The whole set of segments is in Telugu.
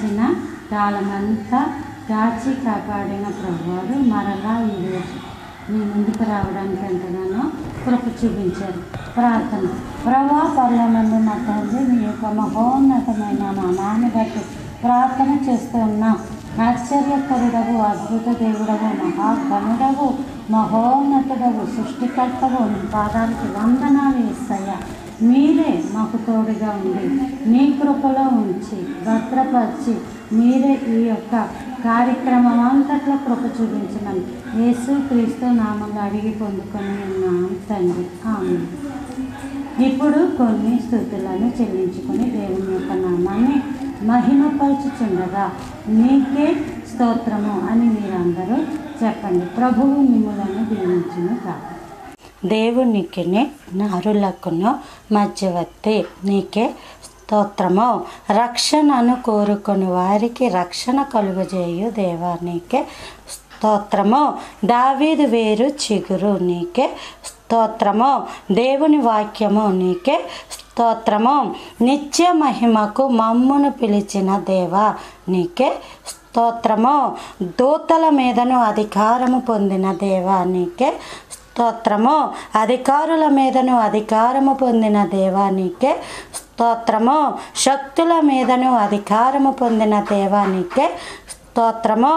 గడిచిన కాలమంతా కాచి కాపాడిన ప్రభువారు మరలా ఈరోజు మీ ముందుకు రావడానికి ఎంతగానో కృప చూపించారు. ప్రార్థన. ప్రభువా, పరలోకమందు మా తండ్రి, మీ యొక్క మహోన్నతమైన నామాన్ని బట్టి ప్రార్థన చేస్తూ ఉన్నాం. ఆశ్చర్యకరుడవు, అద్భుత దేవుడవు, మహాగణుడవు, మహోన్నతుడవు, సృష్టికర్తవు, నీ పాదానికి వందనాలు యేసయ్యా. మీరే మాకు తోడుగా ఉండి నీ కృపలో ఉంచి భద్రపరిచి మీరే ఈ యొక్క కార్యక్రమం అంతట్లో కృప చూపించమని యేసు క్రీస్తు నామంలో అడిగి పొందుకొని ఉన్నాం తండ్రి. ఆమేన్. ఇప్పుడు కొన్ని స్తుతులను చెల్లించుకొని దేవుని యొక్క నామాన్ని మహిమపరచుచుండగా నీకే స్తోత్రము అని మీరందరూ చెప్పండి. ప్రభువు మిమ్ములను దీవించును కాక. దేవునికినే నరులకును మధ్యవర్తి నీకే స్తోత్రము. రక్షణను కోరుకొని వారికి రక్షణ కలుగజేయు దేవా నీకే స్తోత్రము. దావీదు వేరు చిగురు నీకే స్తోత్రము. దేవుని వాక్యము నీకే స్తోత్రము. నిత్య మహిమకు మమ్మును పిలిచిన దేవా నీకే స్తోత్రము. దూతల మీదను అధికారము పొందిన దేవా నీకే స్తోత్రము. అధికారుల మీదను అధికారము పొందిన దేవా నీకే స్తోత్రము. శక్తుల మీదను అధికారము పొందిన దేవా నీకే స్తోత్రము.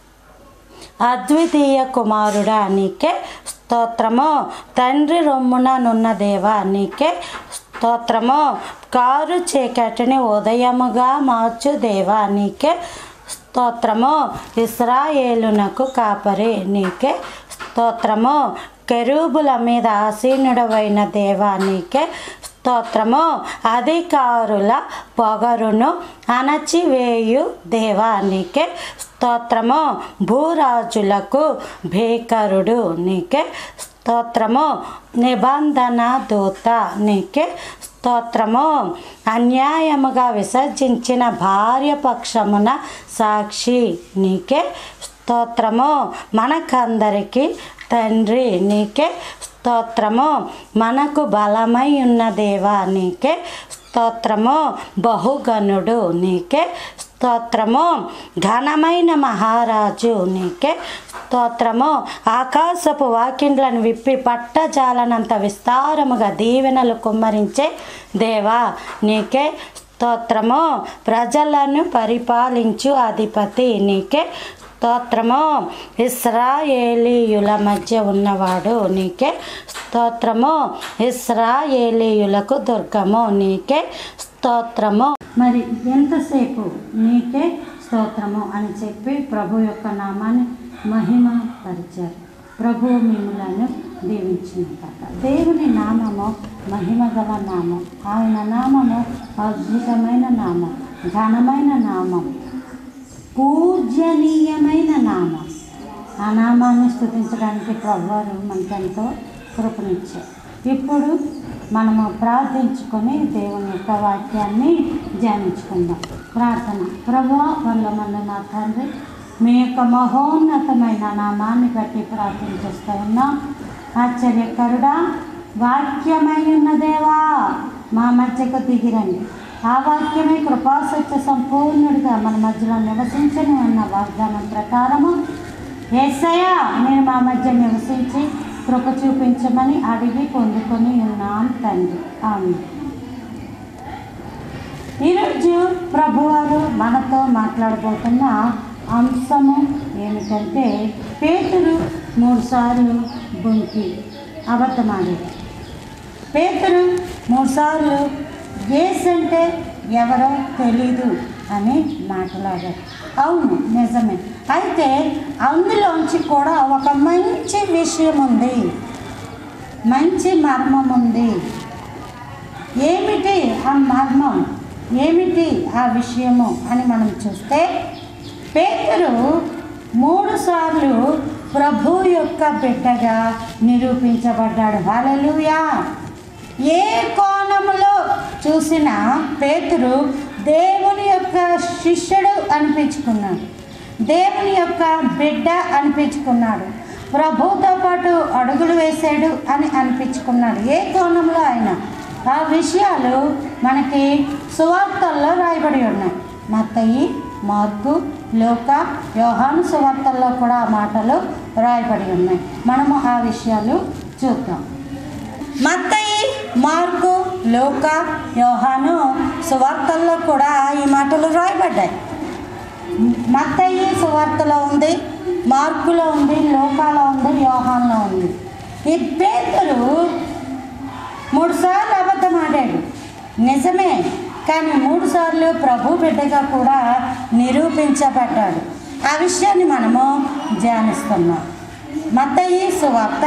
అద్వితీయ కుమారుడా నీకే స్తోత్రము. తండ్రి రొమ్మున నున్న దేవా నీకే స్తోత్రము. కారు చీకటిని ఉదయముగా మార్చు దేవా నీకే స్తోత్రము. ఇశ్రాయేలునకు కాపరి నీకే స్తోత్రము. కెరూబుల మీద ఆసీనుడవైన దేవా నీకే స్తోత్రము. అధికారుల పొగరును అణచివేయు దేవా నీకే స్తోత్రము. భూరాజులకు భీకరుడు నీకే స్తోత్రము. నిబంధన దూత నీకే స్తోత్రము. అన్యాయముగా విసర్జించిన భార్య పక్షమున సాక్షి నీకే స్తోత్రము. మనకందరికీ తండ్రి నీకే స్తోత్రము. మనకు బలమై ఉన్న దేవా నీకే స్తోత్రము. బహుగణుడు నీకే స్తోత్రము. ఘనమైన మహారాజు నీకే స్తోత్రము. ఆకాశపు వాకిండ్లను విప్పి పట్టజాలనంత విస్తారముగా దీవెనలు కుమ్మరించే దేవా నీకే స్తోత్రము. ప్రజలను పరిపాలించు అధిపతి నీకే స్తోత్రము. ఇశ్రాయేలీయుల మధ్య ఉన్నవాడు నీకే స్తోత్రము. ఇశ్రాయేలీయులకు దుర్గము నీకే స్తోత్రము. మరి ఎంతసేపు నీకే స్తోత్రము అని చెప్పి ప్రభు యొక్క నామాన్ని మహిమ పరిచారు. ప్రభువు మిమ్ములను దీవించిన కాక. దేవుని నామము మహిమ గల నామం. ఆయన నామము అద్భుతమైన నామం, ఘనమైన నామం, పూజనీయమైన నామం. ఆ నామాన్ని స్తుతించడానికి ప్రభువారు మనకెంతో కృపనిచ్చారు. ఇప్పుడు మనము ప్రార్థించుకొని దేవుని యొక్క వాక్యాన్ని ధ్యానించుకుందాం. ప్రార్థన. ప్రభువా, పరలోకమందు మా తండ్రి, మీ యొక్క మహోన్నతమైన నామాన్ని బట్టి ప్రార్థన చేస్తూ ఉన్నాం. ఆశ్చర్యకరుడా, వాక్యమై ఉన్న దేవా, మా మధ్యకు దిగిరండి. ఆ వాక్యమే కృపాసత్య సంపూర్ణుడిగా మన మధ్యలో నివసించని అన్న వాగ్దానం ప్రకారము యేసయ్యా మీరు మా మధ్య నివసించి కృప చూపించమని అడిగి పొందుకొని ఉన్నాం తండ్రి. ఆమేన్. ఈరోజు ప్రభువారు మనతో మాట్లాడబోతున్న అంశము ఏమిటంటే, పేతురు 3 సార్లు బొంకి అబద్ధమాడాడు. పేతురు 3 సార్లు యేసు అంటే ఎవరో తెలీదు అని మాట్లాడారు. అవును, నిజమే. అయితే అందులోంచి కూడా ఒక మంచి విషయం ఉంది, మంచి మర్మం ఉంది. ఏమిటి ఆ మర్మం, ఏమిటి ఆ విషయము అని మనం చూస్తే, పేతురు 3 సార్లు ప్రభు యొక్క బిడ్డగా నిరూపించబడ్డాడు. హల్లెలూయా. ఏ కోణములో చూసినా పేతురు దేవుని యొక్క శిష్యుడు అనిపించుకున్నాడు, దేవుని యొక్క బిడ్డ అనిపించుకున్నాడు, ప్రభుతో పాటు అడుగులు వేసాడు అని అనిపించుకున్నాడు. ఏ కోణంలో అయినా ఆ విషయాలు మనకి సువార్తల్లో రాయబడి ఉన్నాయి. మత్తయి, మార్కు, లూకా, యోహాను సువార్తల్లో కూడా ఆ మాటలు రాయబడి ఉన్నాయి. మనము ఆ విషయాలు చూద్దాం. మత్తయి, మార్కు, లూకా, యోహాను సువార్తల్లో కూడా ఈ మాటలు రాయబడ్డాయి. మత్తయి సువార్తలో ఉంది, మార్కులో ఉంది, లూకాలో ఉంది, యోహాన్లో ఉంది. ఈ పేతురు 3 సార్లు అబద్ధం ఆడాడు, నిజమే. కానీ 3 సార్లు ప్రభు బిడ్డగా కూడా నిరూపించబడ్డాడు. ఆ విషయాన్ని మనము ధ్యానిస్తున్నాం. మత్తయి సువార్త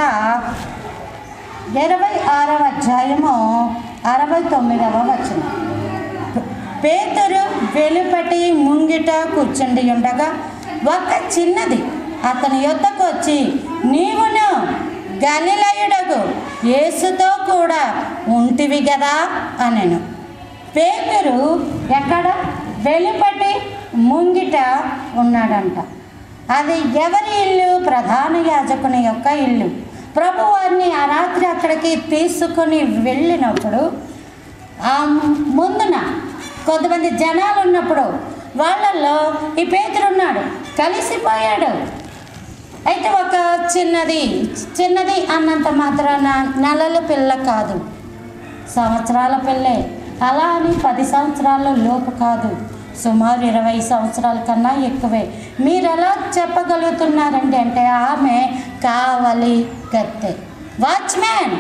26వ అధ్యాయము 69వ వచనం. పేతురు వెలుపటి ముంగిట కూర్చుండి ఉండగా ఒక చిన్నది అతని యొద్దకు వచ్చి, నీవును గలిలయుడగు యేసుతో కూడా ఉంటివి కదా అనెను. పేతురు ఎక్కడ? వెలుపటి ముంగిట ఉన్నాడంట. అది ఎవరి ఇల్లు? ప్రధాన యాజకుని యొక్క ఇల్లు. ప్రభువారిని ఆ రాత్రి అక్కడికి తీసుకుని వెళ్ళినప్పుడు ఆ ముందున కొంతమంది జనాలు ఉన్నప్పుడు వాళ్ళల్లో ఈ పేతురు ఉన్నాడు, కలిసిపోయాడు. అయితే ఒక చిన్నది అన్నంత మాత్రాన నెలల పిల్ల కాదు, సంవత్సరాల పిల్లే. అలా అని 10 సంవత్సరాల లోపు కాదు, సుమారు 20 సంవత్సరాల కన్నా ఎక్కువే. మీరు ఎలా చెప్పగలుగుతున్నారండి అంటే ఆమె కావలి కత్తె, వాచ్మెన్,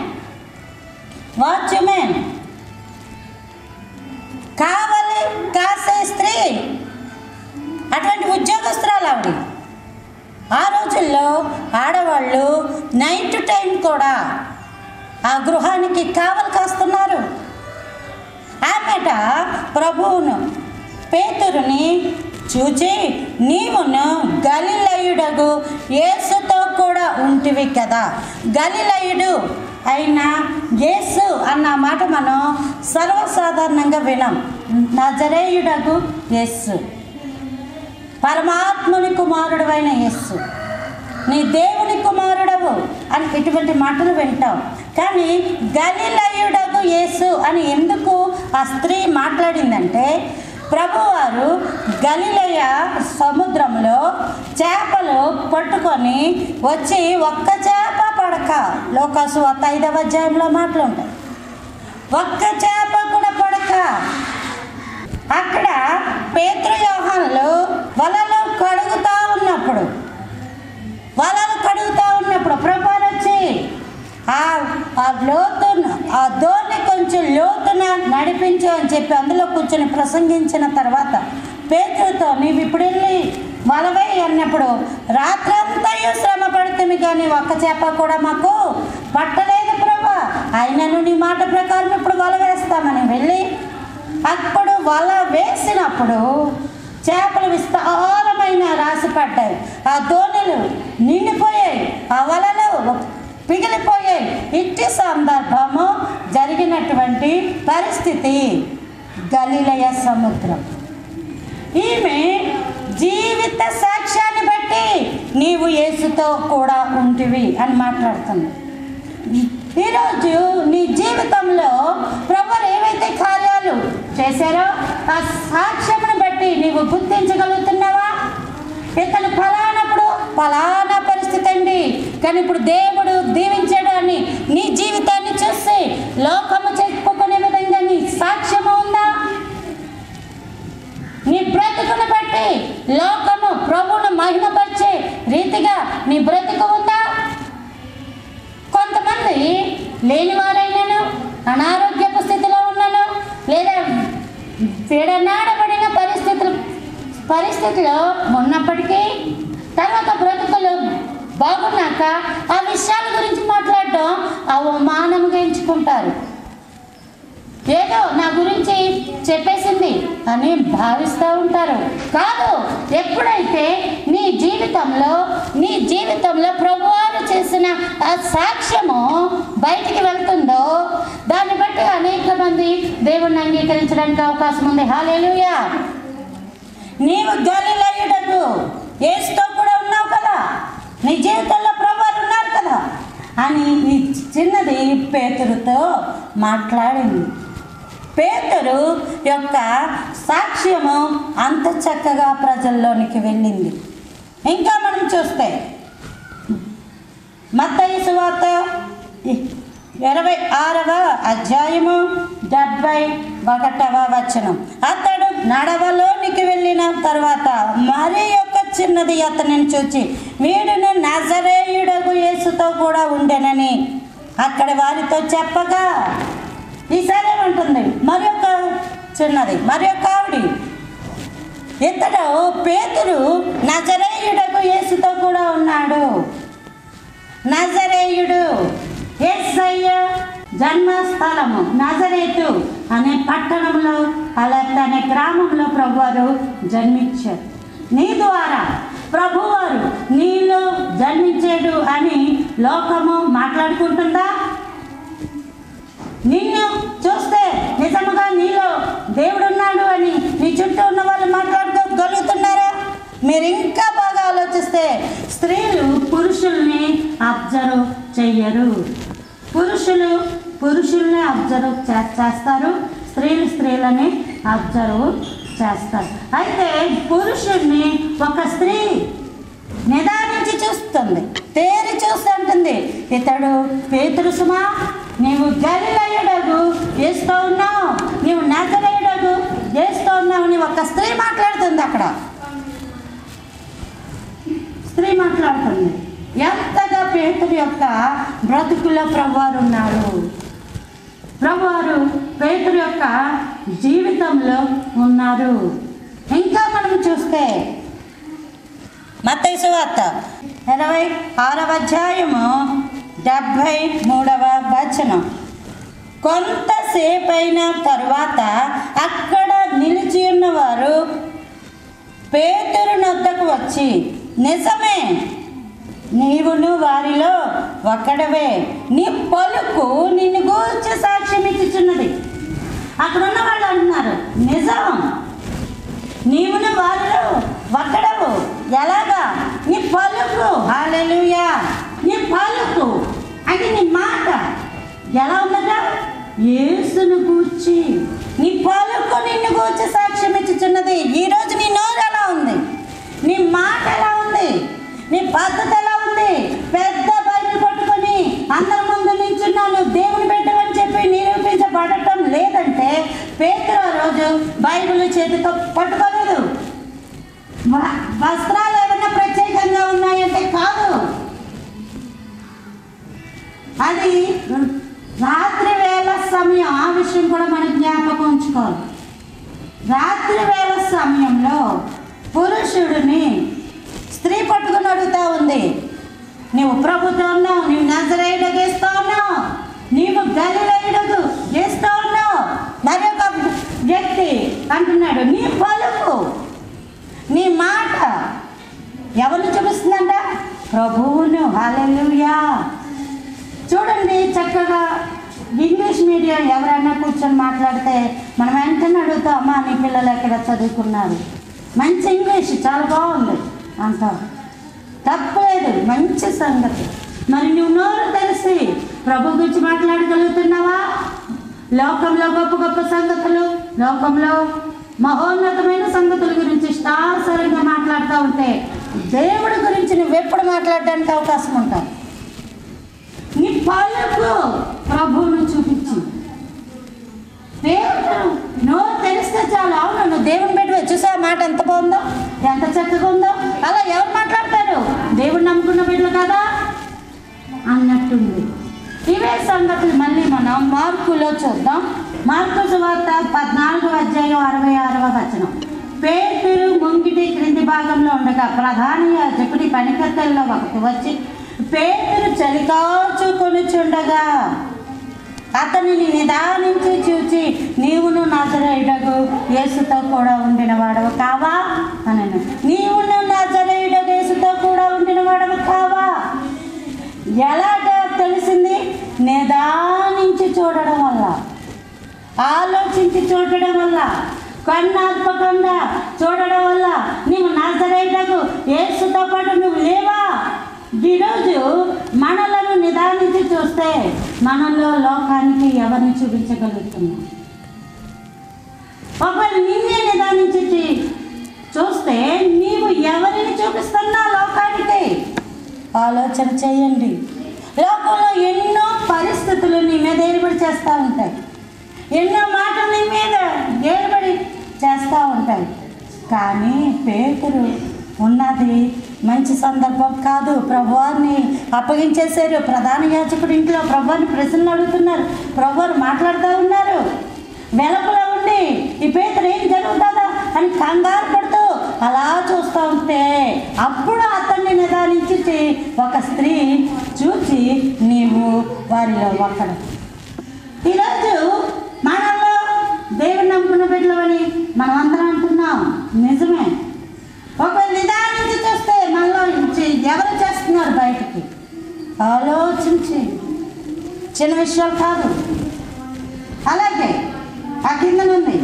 కావలి కాసే స్త్రీ, అటువంటి ఉద్యోగస్తురాలు ఆవిడ. ఆ రోజుల్లో ఆడవాళ్ళు నైట్ టైం కూడా ఆ గృహానికి కావలి కాస్తున్నారు. ఆమెట ప్రభువును పేతురుని చూచి, నీవును గలిలయుడగు యేసుతో కూడా ఉంటివి కదా. గలిలయుడు అయిన యేసు అన్న మాట మనం సర్వసాధారణంగా వినం. నజరేయుడగు యేసు, పరమాత్ముని కుమారుడు అయిన యేసు, నీ దేవుని కుమారుడవు అని ఇటువంటి మాటలు వింటాం. కానీ గలిలయుడగు యేసు అని ఎందుకు ఆ స్త్రీ మాట్లాడిందంటే, ప్రభువారు గలిలయ సముద్రంలో చేపలు పట్టుకొని వచ్చి ఒక్క చేప పడక, లోకాసు 5వ అధ్యాయంలో మాటలు ఉంటాయి, ఒక్క చేప కూడా పడక అక్కడ పేతురు యోహానులు వలలు కడుగుతూ ఉన్నప్పుడు ప్రభువారు వచ్చి ఆ దోణి కొంచెం లోతున నడిపించు అని చెప్పి అందులో కూర్చొని ప్రసంగించిన తర్వాత పేతురుతో, నీవు ఇప్పుడు వెళ్ళి వలవై అన్నప్పుడు, రాత్రంతయు శ్రమ పడుతుంది కానీ ఒక్క చేప కూడా మాకు పట్టలేదు ప్రభా, అయినను నీ మాట ప్రకారం ఇప్పుడు వల వేస్తామని వెళ్ళి అప్పుడు వల వేసినప్పుడు చేపలు విస్తారమైన రాసిపడ్డాయి. ఆ దోణులు నిండిపోయాయి, ఆ వలలు పిగిలిపోయాయి. ఇట్టి సందర్భము జరిగినటువంటి పరిస్థితి గలిలయ సముద్రం. ఈమె జీవిత సాక్ష్యాన్ని బట్టి నీవు యేసుతో కూడా ఉంటివి అని మాట్లాడుతుంది. ఈరోజు నీ జీవితంలో ప్రభువు ఏవైతే కార్యాలు చేశారో ఆ సాక్ష్యమును బట్టి నీవు గుర్తించగలుగుతున్నావా? ఇతను ఫలానప్పుడు ఫలానా పరిస్థితి అండి, కానీ ఇప్పుడు దేవుడు దీవించాడు అని నీ జీవితాన్ని చూసి లోకము చెప్పుకునే విధంగా నీ సాక్ష్యము ఉందా? నీ బ్రతుకును బట్టి లోకము ప్రభువును మహిమపరిచే రీతిగా నీ బ్రతుకు ఉందా? కొంతమంది లేనివారైనాను, అనారోగ్యపు స్థితిలో ఉన్నాను, లేదా విడనాడబడిన పరిస్థితిలో ఉన్నప్పటికీ తర్వాత బ్రతుకులు బాగున్నాక ఆ విషయాల గురించి మాట్లాడడం అవమానంగా ఎంచుకుంటారు. ఏదో నా గురించి చెప్పేసింది అని భావిస్తూ ఉంటారు. కాదు, ఎప్పుడైతే నీ జీవితంలో ప్రభువారు చేసిన ఆ సాక్ష్యము బయటికి వెళ్తుందో దాన్ని బట్టి అనేక మంది దేవుణ్ణి అంగీకరించడానికి అవకాశం ఉంది. హల్లెలూయా. నీవు గలిలయుడగు యేసుతో కూడా ఉన్నావు కదా, నీ జీవితంలో ప్రభువారు ఉన్నారు కదా అని ఈ చిన్నది పేతురుతో మాట్లాడింది. పేతురు యొక్క సాక్ష్యము అంత చక్కగా ప్రజల్లోనికి వెళ్ళింది. ఇంకా మనం చూస్తే మత్తయి సువార్త 26వ అధ్యాయము 71వ వచనం. అతడు నడవలోనికి వెళ్ళిన తర్వాత మరి ఒక చిన్నది అతనిని చూచి వీడును నజరేయుడగు యేసుతో కూడా ఉండెనని అక్కడి వారితో చెప్పగా, ఈసారి ఏమంటుంది? మరి ఒక చిన్నది, మరి ఒక ఆవిడ, ఇతడు పేతురు నజరేయుడగు యేసుతో కూడా ఉన్నాడు. నజరేయుడు యేసయ్య జన్మస్థలము నజరేతు అనే పట్టణంలో అనే గ్రామంలో ప్రభువారు జన్మించారు. నీ ద్వారా ప్రభువారు నీలో జన్మించాడు అని లోకము మాట్లాడుకుంటుందా? నిన్ను చూస్తే నిజముగా నీలో దేవుడు ఉన్నాడు అని నీ చుట్టూ ఉన్న వాళ్ళు మాట్లాడుకోగలుగుతున్నారా? మీరు ఇంకా బాగా ఆలోచిస్తే స్త్రీలు పురుషుల్ని అబ్జర్వ్ చెయ్యరు. పురుషుల్ని అబ్జర్వ్ చేస్తారు, స్త్రీలని అబ్జర్వ్ చేస్తారు. అయితే పురుషుణ్ణి ఒక స్త్రీ నిదానించి చూస్తుంది, తేరి చూస్తుంటుంది. ఇతడు పేతురు సుమా, నీవు గలిలయుడగు యేసుతో ఉన్నావు, నీవు నజరేయుడగు యేసుతో ఉన్నావు అని ఒక స్త్రీ మాట్లాడుతుంది. అక్కడ స్త్రీ మాట్లాడుతుంది. ఎంతగా పేతురు యొక్క బ్రతుకులో ప్రభువారు ఉన్నాడు. ప్రభువారు పేతురు యొక్క జీవితంలో ఉన్నారు. ఇంకా మనం చూస్తే మత్తయి సువార్త 26వ అధ్యాయము 73వ వచనం. కొంతసేపైన తరువాత అక్కడ నిలిచి ఉన్నవారు పేతురు నొద్దకు వచ్చి, నిజమే, నీవును వారిలో ఒక్కడవే, నీ పలుకు నిన్ను గూర్చి సాక్ష్యం ఇచ్చుచున్నది. అక్కడ ఉన్న వాళ్ళు అంటున్నారు, నిజం, నీవును వారిలో ఒక్కడవు. ఎలాగా? నీ పలుకు. హల్లెలూయా. నీ పలుకు అంటే నీ మాట ఎలా ఉందట? యేసును గూర్చి నీ పలుకు నిన్ను గూర్చి సాక్ష్యం ఇచ్చుచున్నది. ఈరోజు నీ నోరు ఎలా ఉంది? నీ మాట ఎలా ఉంది? నీ పద్ధతి ఎలా ఉంది? పెద్ద బైబిల్ పట్టుకొని అందరి ముందు నించున్నాను దేవుని పెట్టమని చెప్పి నిరూపించబడటం లేదంటే పేతురు ఆ రోజు బైబిల్ చేతితో పట్టుకోలేదు. వస్త్రాలు ఏమైనా ప్రత్యేకంగా ఉన్నాయంటే కాదు. అది రాత్రి వేళ సమయం. ఆ విషయం కూడా మనం జ్ఞాపకం ఉంచుకోవాలి. రాత్రి వేళ సమయంలో పురుషుడిని స్త్రీ పట్టుకుని అడుగుతా ఉంది, నీవు ప్రభుతో ఉన్నావు, నీవు నజరేయుడగు యేసుతో ఉన్నావు, నీవు గలిలయుడగు యేసుతో ఉన్నావు. మరి ఒక వ్యక్తి అంటున్నాడు, నీ పలుకు, నీ మాట ఎవరిని చూపిస్తుందంట? ప్రభువును. హల్లెలూయా. చూడండి, చక్కగా ఇంగ్లీష్ మీడియం ఎవరైనా కూర్చొని మాట్లాడితే మనం వెంటనే అడుగుతాం, అమ్మా నీ పిల్లలు ఎక్కడ చదువుకున్నారు? మంచి ఇంగ్లీష్ చాలా బాగుంది అంటావు. తప్పలేదు, మంచి సంగతి. మరి నువ్వు నోరు తెలిసి ప్రభు గురించి మాట్లాడగలుగుతున్నావా? లోకంలో గొప్ప గొప్ప సంగతులు, లోకంలో మహోన్నతమైన సంగతుల గురించి ఇష్టాసరంగా మాట్లాడుతూ ఉంటే దేవుడి గురించి నువ్వెప్పుడు మాట్లాడడానికి అవకాశం ఉంటావు? నీ పలుకు ప్రభువును చూపించి పేతురు నోరు తెలిస్తే చాలు. అవును, నువ్వు దేవుని పెట్టి చూసా మాట ఎంత బాగుందో, ఎంత చక్కగా ఉందో. అలా ఎవరు మాట్లాడతారు? దేవుడు నమ్ముకున్న బిడ్డలు కదా అన్నట్టుంది. ఇవే సంగతులు మళ్ళీ మనం మార్కులో చూద్దాం. మార్కు సువార్త 14వ అధ్యాయం 66వ వచనం. పేతురు ముంగిటి క్రింది భాగంలో ఉండగా ప్రధాన యాజకుడి పనికత్తెల్లో ఒకటి వచ్చి పేతురు చలికాచుకొనుచుండగా అతనిని నిదానించి చూచి, నీవును నజరేయుడగు యేసుతో కూడా ఉండిన వాడవు కావా అనను. నీవును నజరేయుడగు యేసుతో కూడా ఉండిన వాడవు కావా? ఎలాగా తెలిసింది? నిదానించి చూడడం వల్ల, ఆలోచించి చూడడం వల్ల, కన్నాత్మకంగా చూడడం వల్ల నీవు నజరేయుడగు యేసుతో పాటు నువ్వు లేవా? ఈరోజు మనలను నిదానించి చూస్తే మనలో లోకానికి ఎవరిని చూపించగలుగుతున్నాం? ఒకవేళ నిన్నే నిదానించి చూస్తే నీవు ఎవరిని చూపిస్తున్నా లోకానికి? ఆలోచన చేయండి. లోకంలో ఎన్నో పరిస్థితులు నీ మీద ఏర్పడి చేస్తూ ఉంటాయి, ఎన్నో మాటలు నీ మీద ఏర్పడి చేస్తూ ఉంటాయి. కానీ పేతురు ఉన్నది మంచి సందర్భం కాదు. ప్రభువాన్ని అప్పగించేశారు. ప్రధాన యాజకుడు ఇంట్లో ప్రభువాన్ని ప్రశ్నలు అడుగుతున్నారు, ప్రభువారు మాట్లాడుతూ ఉన్నారు. వెలుపల ఉండి ఈ పేతురు ఏం జరుగుతుందా అని కంగారు పడుతూ అలా చూస్తూ ఉంటే అప్పుడు అతన్ని నిదానించి ఒక స్త్రీ చూచి నీవు వారిలో ఒకడు. ఈరోజు మనలో దేవుని నమ్ముకున్న బిడ్డలని మనం అందరం అంటున్నాం, నిజమే. ఒకవేళ నిదానించి చూస్తే మనలో ఎవరు చేస్తున్నారు బయటికి ఆలోచించి, చిన్న విషయాలు కాదు. అలాగే ఆ కింద ఉంది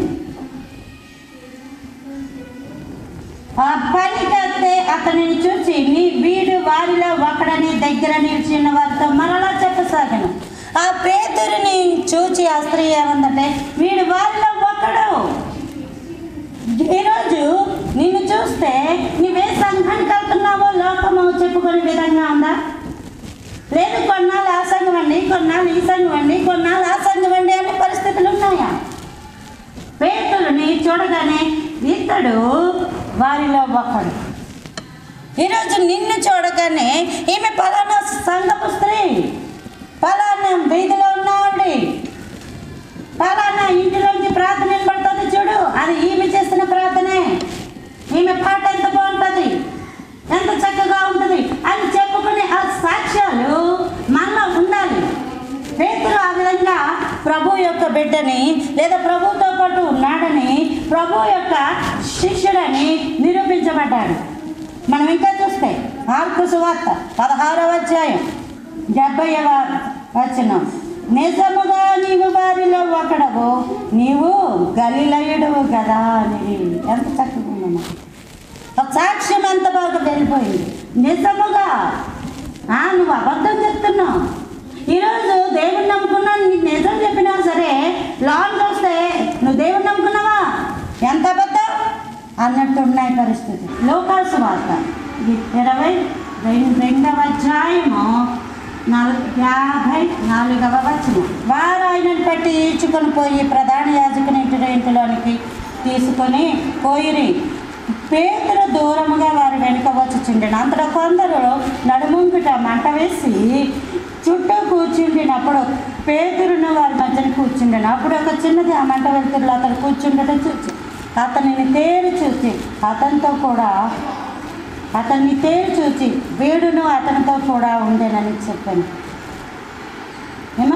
ఆ పనికైతే అతనిని చూసి నీ వీడు వారిలో ఒకడని దగ్గర నిలిచిన వారితో మరలా చెప్పసాగను. ఆ పేతురుని చూచి ఆ స్త్రీ ఏమందంటే వీడు వారిలో ఒకడు. ఈరోజు నిన్ను చూస్తే నువ్వే సంఘానికి వెళ్తున్నావో లోకము చెప్పుకునే విధంగా ఉందా? లేదు కొన్నాళ్ళు ఆ సంఘం అండి, కొన్నాళ్ళు ఈ సంఘం అండి, కొన్నాళ్ళు ఆ సంఘం అండి అనే పరిస్థితులు ఉన్నాయా? పేతురుని చూడగానే ఇతడు వారిలో ఒకడు. ఈరోజు నిన్ను చూడగానే ఈమె పలానా సంఘపు స్త్రీ, పలానా వీధిలో ఉన్నావండి, పలానా ఇంటిలోంచి ప్రార్థన వినబడుతుంది చూడు, అది ఈమె చేసిన ప్రార్థనే, ఈమె పాట ఎంత బాగుంటుంది, ఎంత చక్కగా ఉంటుంది అని చెప్పుకునే ఆ సాక్ష్యాలు మనలో ఉండాలి. పేతురు ఆ విధంగా ప్రభు యొక్క బిడ్డని లేదా ప్రభుతో పాటు ఉన్నాడని, ప్రభు యొక్క శిష్యుడని నిరూపించబడ్డాడు. మనం ఇంకా చూస్తే మార్కు సువార్త 16వ అధ్యాయం 70వ వచనం, నిజముగా నీవు వారిలో ఒకడవు, నీవు గలిలయుడవు కదా అని. ఎంత చక్కగా ఉందమ్మా, సాక్ష్యం ఎంత బాగా వెళ్ళిపోయింది. నిజముగా నువ్వు అబద్ధం చెప్తున్నావు. ఈరోజు దేవుని నమ్ముకున్నా, నీకు నిజం చెప్పినా సరే లాన్ చూస్తే నువ్వు దేవుని నమ్ముకున్నావా, ఎంత అబద్ధం అన్నట్టు ఉన్నాయి పరిస్థితి. లోకాసు వార్త 22వ అధ్యాయము 54వ వచనం, వారు ఆయనను పట్టి ఈడ్చుకొని పోయి ప్రధాన యాజకుని ఇంటిలోనికి తీసుకొని పోయిరి. పేతురు దూరముగా వారి వెనుక వచ్చుచుండెను. అంతటా కొందరు నడుముంగుట మంట వేసి చుట్టూ కూర్చుండినప్పుడు పేతురును వారి మధ్యన కూర్చుండెను. అప్పుడు ఒక చిన్నది ఆ మంట వెలుతురులో అతను కూర్చుండటం చూచి అతనిని తేరి చూచి వీడును అతనితో కూడా ఉండేనని చెప్పాను. ఏమా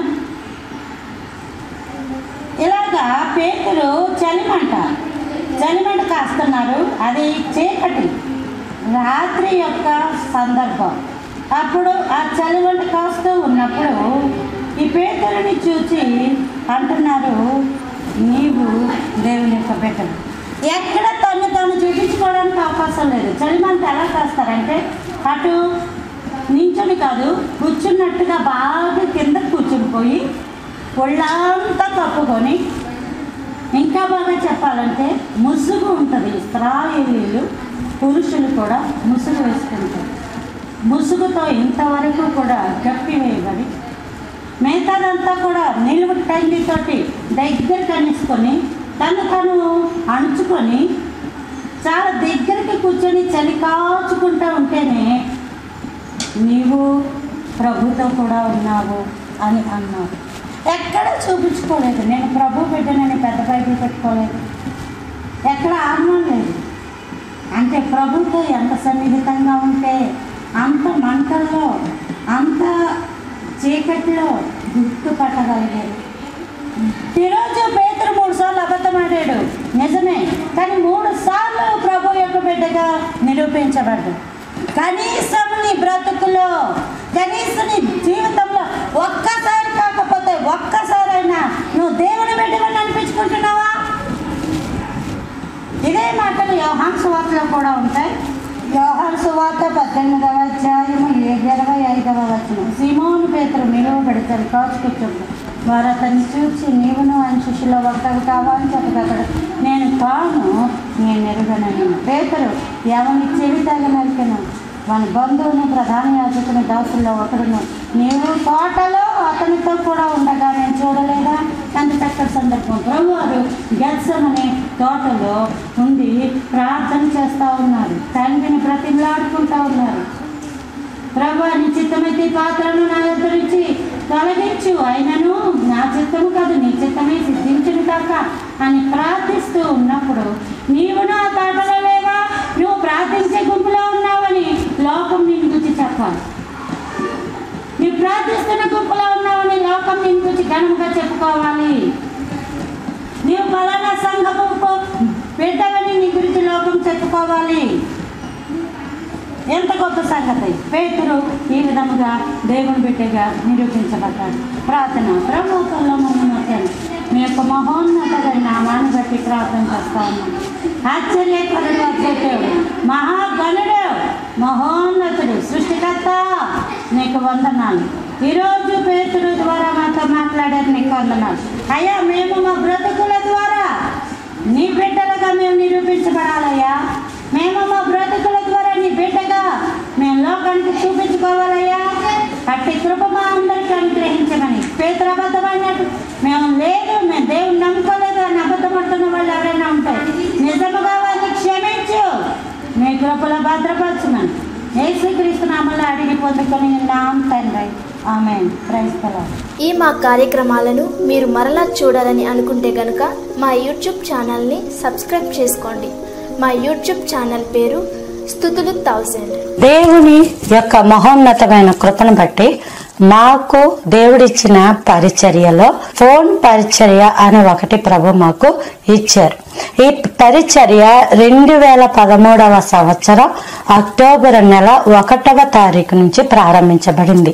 ఇలాగా పేతురు చలిమంట కాస్తున్నారు. అది చీకటి రాత్రి యొక్క సందర్భం. అప్పుడు ఆ చలిమంట కాస్తూ ఉన్నప్పుడు ఈ పేతురుని చూచి అంటున్నారు, నీవు దేవుని యొక్క బిడ్డవు. ఎక్కడ తను చూపించుకోవడానికి అవకాశం లేదు. చలిమంట ఎలా కాస్తారంటే అటు నించుని కాదు, కూర్చున్నట్టుగా బాగా కింద కూర్చుని పోయి ఒళ్ళంతా కప్పుకొని, ఇంకా బాగా చెప్పాలంటే ముసుగు ఉంటుంది. ఇశ్రాయేలీయులు పురుషులు కూడా ముసుగు వేసుకుంటారు. ముసుగుతో ఇంతవరకు కూడా కప్పివేయబడి మిగతాదంతా కూడా నిలువు టంగితోటి దగ్గర కనిసుకొని తను అణుచుకొని చాలా దగ్గరికి కూర్చొని చలి కాచుకుంటూ ఉంటేనే నీవు ప్రభుతో కూడా ఉన్నావు అని అన్నావు. ఎక్కడ చూపించుకోలేదు. నేను ప్రభు బిడ్డనని పెద్ద బైబిల్ పెట్టుకోలేదు, ఎక్కడ ఆత్మ లేదు. అంటే ప్రభుతో ఎంత సన్నిహితంగా ఉంటే అంత మంటల్లో, అంత చీకట్లో గుర్తుపట్టగలిగారు. ఈరోజు పేతురు 3 సార్లు అబద్ధం ఆడాడు, నిజమే. కానీ 3 సార్లు ప్రభు యొక్క బిడ్డగా నిరూపించబడ్డాడు. కనీసం నీ బ్రతుకులో, కనీసం నీ జీవితంలో ఒక్కసారి కాకపోతే ఒక్కసారైనా నువ్వు దేవుని బిడ్డవని అనిపించుకుంటున్నావా? ఇదే మాటలు యోహాను సువార్తలో కూడా ఉంటాయి. యోహాను సువార్త 18వ అధ్యాయము 25వ వచనం, సీమోను పేతురు నిలువబెడతాడు, కాచుకొచ్చుంటాడు. వారు అతన్ని చూసి నీవును ఆయన శిష్యులో ఒకటి కావాలని చెప్పగలడు. నేను తాను నేను ఎరుగనని. పేతురు ఎవరిని చెవితాగా నరికెను, వాని బంధువును ప్రధాన యాజకుని దాసుల్లో ఒకడును, నీవు తోటలో అతనితో కూడా ఉండగా నేను చూడలేదా? అంత చక్కటి సందర్భం. ప్రభువారు గెత్సెమనే తోటలో ఉండి ప్రార్థన చేస్తూ ఉన్నారు, తండ్రిని బ్రతిమలాడుకుంటూ ఉన్నారు. ప్రభువా, నీ చిత్తమైతే పాత్రను నా యొద్ద నుంచి తొలగించు, అయినను నా చిత్తము కాదు నీ చిత్తమే సిద్ధించును కాక అని ప్రార్థిస్తూ ఉన్నప్పుడు, నీవు నా తోటలో లేవా, నువ్వు ప్రార్థించే గుంపులో ఉన్నావని లోకం నిన్ను గురించి చెప్పాలి. నువ్వు ప్రార్థిస్తున్న గుంపులో ఉన్నావని లోకం నిన్ను గురించి ఘనంగా చెప్పుకోవాలి. నీవు ఫలానా సంఘము బిడ్డవని నీ గురించి లోకం చెప్పుకోవాలి. ఎంత గొప్ప సంగతి! పేతురు ఈ విధముగా దేవుని బిడ్డగా నిరూపించబడ్డాడు. ప్రార్థన. ప్రభుత్వంలో మమ్మల్ని మీ యొక్క మహోన్నతమైన నామాన్ని బట్టి ప్రార్థన చేస్తా ఉన్నాం. ఆశ్చర్యకరుడు, అద్భుతుడు, మహాగణుడు, మహోన్నతుడు, సృష్టికర్త, నీకు వందనాలు. ఈరోజు పేతురు ద్వారా మాతో మాట్లాడారు, నీకు వందనాలు అయ్యా. మేము మా బ్రతుకుల ద్వారా నీ బిడ్డలుగా మేము నిరూపించబడాలయ్యా. మేము మా బ్రతుకుల ద్వారా నీ బిడ్డగా మేము లోకానికి చూపించుకోవాలయ్యా. అట్టి కృప మా అందరికీ అనుగ్రహించమని. పేతురు అబద్ధమైనట్టు మేము లేదు, మేము దేవుని నమ్ముకోలేదు అని అబద్ధపడుతున్న వాళ్ళు ఎవరైనా ఉంటారు, నిజముగా వారిని క్షమించు, మీ కృపలో భద్రపరచమని యేసుక్రీస్తు నామములో అడిగి పొందుకొని ఉన్నాం తండ్రి. ఆమేన్. Praise the lord. ఈ మా కార్యక్రమాలను మీరు మరలా చూడాలని అనుకుంటే గనుక మా యూట్యూబ్ ఛానల్ని సబ్స్క్రైబ్ చేసుకోండి. మా యూట్యూబ్ ఛానల్ పేరు స్తుతులు 1000. దేవుని యొక్క మహోన్నతమైన కృపను బట్టి మాకు దేవుడిచ్చిన పరిచర్యలో ఫోన్ పరిచర్య అని ఒకటి ప్రభు మాకు ఇచ్చారు. ఈ పరిచర్య 2013 సంవత్సరం అక్టోబర్ నెల 1వ తారీఖు నుంచి ప్రారంభించబడింది.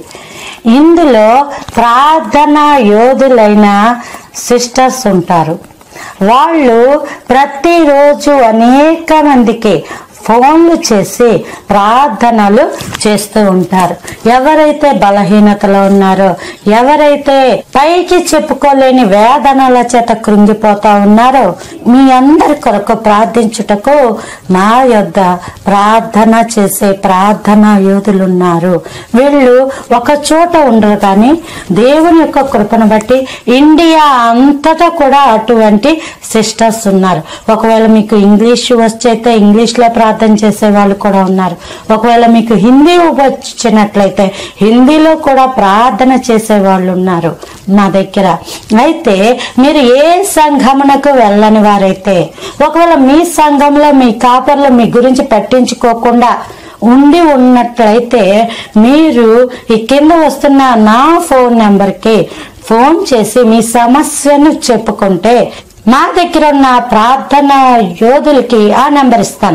ఇందులో ప్రార్థనా యోధులైన సిస్టర్స్ ఉంటారు. వాళ్ళు ప్రతిరోజు అనేక మందికి ఫోన్లు చేసి ప్రార్థనలు చేస్తూ ఉంటారు. ఎవరైతే బలహీనతలో ఉన్నారో, ఎవరైతే పైకి చెప్పుకోలేని వేదనల చేత కృంగిపోతా ఉన్నారో, మీ అందరి కొరకు ప్రార్థించుటకు నా యొద్ద ప్రార్థన చేసే ప్రార్థనా యోధులు ఉన్నారు. వీళ్ళు ఒక చోట ఉండరు, కానీ దేవుని యొక్క కృపను బట్టి ఇండియా అంతటా కూడా అటువంటి సిస్టర్స్ ఉన్నారు. ఒకవేళ మీకు ఇంగ్లీష్ వచ్చైతే ఇంగ్లీష్ లో ప్రార్థన చేసే వాళ్ళు కూడా ఉన్నారు. ఒకవేళ మీకు హిందీ వచ్చినట్లయితే హిందీలో కూడా ప్రార్థన చేసే వాళ్ళు ఉన్నారు నా దగ్గర. అయితే మీరు ఏ సంఘమునకు వెళ్ళని వారైతే, ఒకవేళ మీ సంఘంలో మీ కాపర్లు మీ గురించి పట్టించుకోకుండా ఉండి ఉన్నట్లయితే, మీరు ఈ కింద వస్తున్న నా ఫోన్ నెంబర్కి ఫోన్ చేసి మీ సమస్యను చెప్పుకుంటే, మా దగ్గర ఉన్న ప్రార్థన యోధులకి ఆ నెంబర్ ఇస్తాను.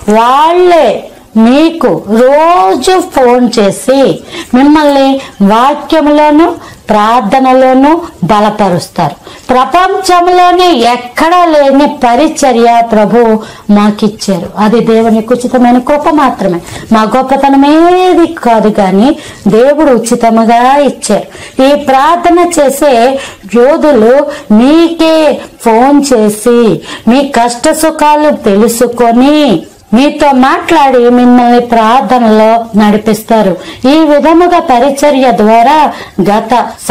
వాళ్ళే మీకు రోజు ఫోన్ చేసి మిమ్మల్ని వాక్యంలోను ప్రార్థనలోను బలపరుస్తారు. ప్రపంచంలోనే ఎక్కడా లేని పరిచర్య ప్రభు మాకిచ్చారు. అది దేవుని ఉచితమైన కృప మాత్రమే, మా గొప్పతనం ఏది కాదు, కానీ దేవుడు ఉచితముగా ఇచ్చారు. ఈ ప్రార్థన చేసే యోధులు మీకే ఫోన్ చేసి మీ కష్ట సుఖాలు తెలుసుకొని మీతో మాట్లాడి మిమ్మల్ని ప్రార్థనలో నడిపిస్తారు. ఈ విధముగా పరిచర్య ద్వారా గత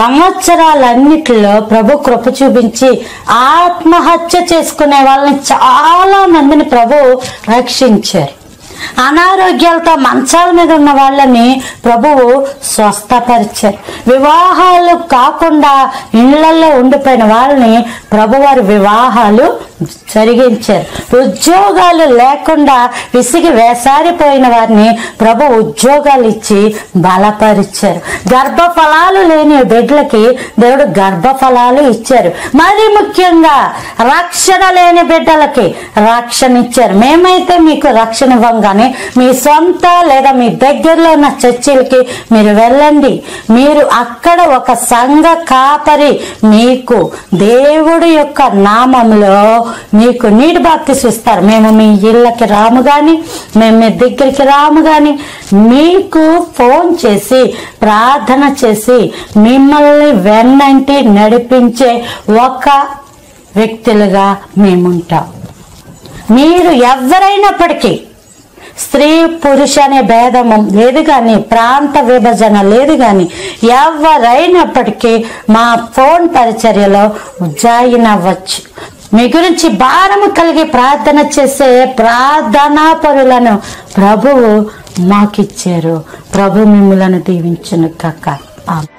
సంవత్సరాలన్నిటిలో ప్రభు కృప చూపించి ఆత్మహత్య చేసుకునే వాళ్ళని చాలా మందిని ప్రభు రక్షించారు. అనారోగ్యాలతో మంచాల మీద ఉన్న వాళ్ళని ప్రభువు స్వస్థపరిచారు. వివాహాలు కాకుండా ఇళ్లలో ఉండిపోయిన వాళ్ళని ప్రభువారి వివాహాలు జరిగించారు. ఉద్యోగాలు లేకుండా విసిగి వేసారిపోయిన వారిని ప్రభు ఉద్యోగాలు ఇచ్చి బలపరిచారు. గర్భఫలాలు లేని బిడ్డలకి దేవుడు గర్భఫలాలు ఇచ్చారు. మరి ముఖ్యంగా రక్షణ లేని బిడ్డలకి రక్షణ ఇచ్చారు. మేమైతే మీకు రక్షణ ఇవ్వంగానే మీ సొంత లేదా మీ దగ్గరలో ఉన్న చర్చిలకి మీరు వెళ్ళండి. మీరు అక్కడ ఒక సంఘ కాపరి మీకు దేవుడి యొక్క నామంలో మీకు నీటి బాప్తిసం ఇస్తారు. మేము మీ ఇళ్ళకి రాము గాని, మేము మీ దగ్గరికి రాము గాని, మీకు ఫోన్ చేసి ప్రార్థన చేసి మిమ్మల్ని వెన్నంటి నడిపించే ఒక వ్యక్తులుగా మేముంటాం. మీరు ఎవరైనప్పటికీ స్త్రీ పురుష అనే భేదము లేదు కానీ, ప్రాంత విభజన లేదు కానీ, ఎవరైనప్పటికీ మా ఫోన్ పరిచర్యలో జాయిన్ అవ్వచ్చు. మీ గురించి భారము కలిగి ప్రార్థన చేసే ప్రార్థనా పరులను ప్రభువు మాకిచ్చారు. ప్రభు మిమ్ములను దీవించును కాక.